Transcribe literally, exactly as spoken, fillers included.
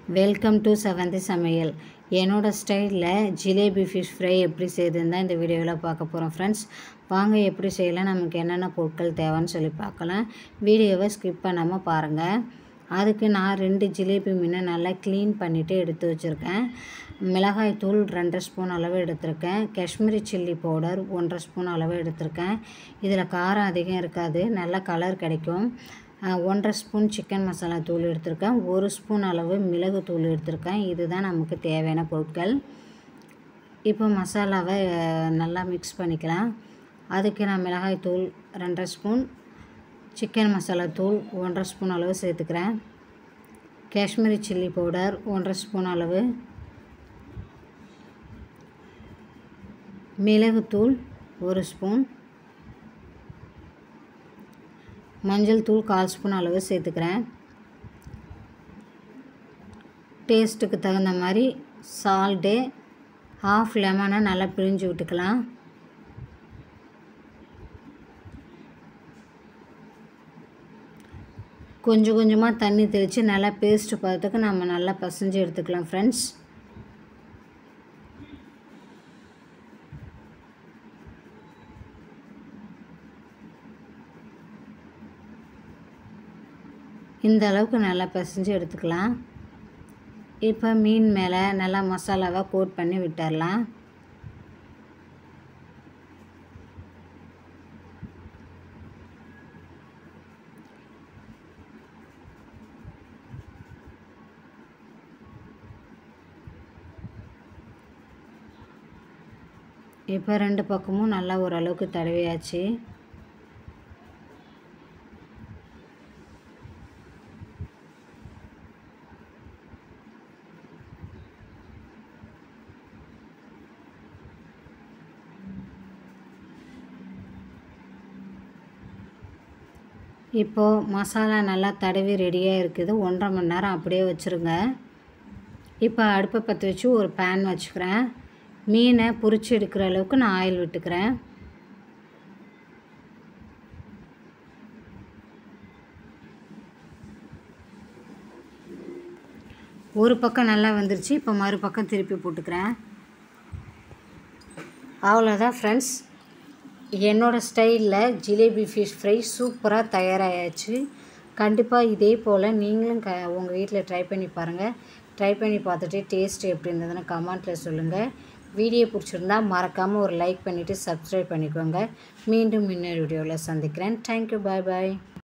Welcome to செவந்தி சமையல். என்னோடய ஸ்டைலில் ஜிலேபி ஃபிஷ் ஃப்ரை எப்படி செய்யுதுன்னு தான் இந்த வீடியோவில் பார்க்க போகிறோம் ஃப்ரெண்ட்ஸ். வாங்க எப்படி செய்யலாம், நமக்கு என்னென்ன பொருட்கள் தேவைன்னு சொல்லி பார்க்கலாம். வீடியோவை ஸ்கிப் பண்ணாமல் பாருங்கள். அதுக்கு நான் ரெண்டு ஜிலேபி மீனை நல்லா க்ளீன் பண்ணிவிட்டு எடுத்து வச்சுருக்கேன். மிளகாய் தூள் ரெண்டரை ஸ்பூன் அளவு எடுத்திருக்கேன். காஷ்மீரி சில்லி பவுடர் ஒன்றரை ஸ்பூன் அளவு எடுத்திருக்கேன். இதில் காரம் அதிகம் இருக்காது, நல்ல கலர் கிடைக்கும். ஒன்றரை ஸ்பூன் சிக்கன் மசாலா தூள் எடுத்திருக்கேன். ஒரு ஸ்பூன் அளவு மிளகு தூள் எடுத்திருக்கேன். இதுதான் நமக்கு தேவையான பொருட்கள். இப்போ மசாலாவை நல்லா மிக்ஸ் பண்ணிக்கலாம். அதுக்கு நான் மிளகாய் தூள் ரெண்டரை ஸ்பூன், சிக்கன் மசாலா தூள் ஒன்றரை ஸ்பூன் அளவு சேர்த்துக்கிறேன். காஷ்மீரி சில்லி பவுடர் ஒன்றரை ஸ்பூன் அளவு, மிளகுத்தூள் ஒரு ஸ்பூன், மஞ்சள் தூள் கால் ஸ்பூன் அளவு சேர்த்துக்கிறேன். டேஸ்ட்டுக்கு தகுந்த மாதிரி சால்ட்டு, ஹாஃப் லெமனை நல்லா பிழிஞ்சு விட்டுக்கலாம். கொஞ்சம் கொஞ்சமாக தண்ணி தெளித்து நல்லா பேஸ்ட்டு பார்த்துக்கு நம்ம நல்லா பசைஞ்சு எடுத்துக்கலாம் ஃப்ரெண்ட்ஸ். இந்த அளவுக்கு நல்லா பிசைஞ்சு எடுத்துக்கலாம். இப்போ மீன் மேலே நல்லா மசாலாவை கோட் பண்ணி விட்டுடலாம். இப்போ ரெண்டு பக்கமும் நல்லா ஓரளவுக்கு தடவியாச்சு. இப்போது மசாலா நல்லா தடவி ரெடியாக இருக்குது. ஒன்றரை மணி நேரம் அப்படியே வச்சுருங்க. இப்போ அடுப்பை பற்ற வச்சு ஒரு பேன் வச்சுக்கிறேன். மீனை பொரிச்சு எடுக்கிற அளவுக்கு நான் ஆயில் விட்டுக்கிறேன். ஒரு பக்கம் நல்லா வந்துருச்சு. இப்போ மறுபக்கம் திருப்பி போட்டுக்கிறேன். அவ்வளோதான் ஃப்ரெண்ட்ஸ், என்னோடய ஸ்டைலில் ஜிலேபி ஃபிஷ் ஃப்ரை சூப்பராக தயாராகிடுச்சு. கண்டிப்பாக இதே போல் நீங்களும் க உங்கள் வீட்டில் ட்ரை பண்ணி பாருங்கள். ட்ரை பண்ணி பார்த்துட்டு டேஸ்ட் எப்படி இருந்ததுன்னு கமெண்ட்டில் சொல்லுங்கள். வீடியோ பிடிச்சிருந்தா மறக்காமல் ஒரு லைக் பண்ணிவிட்டு சப்ஸ்கிரைப் பண்ணிக்கோங்க. மீண்டும் இன்னொரு வீடியோவில் சந்திக்கிறேன். தேங்க்யூ, பாய் பாய்.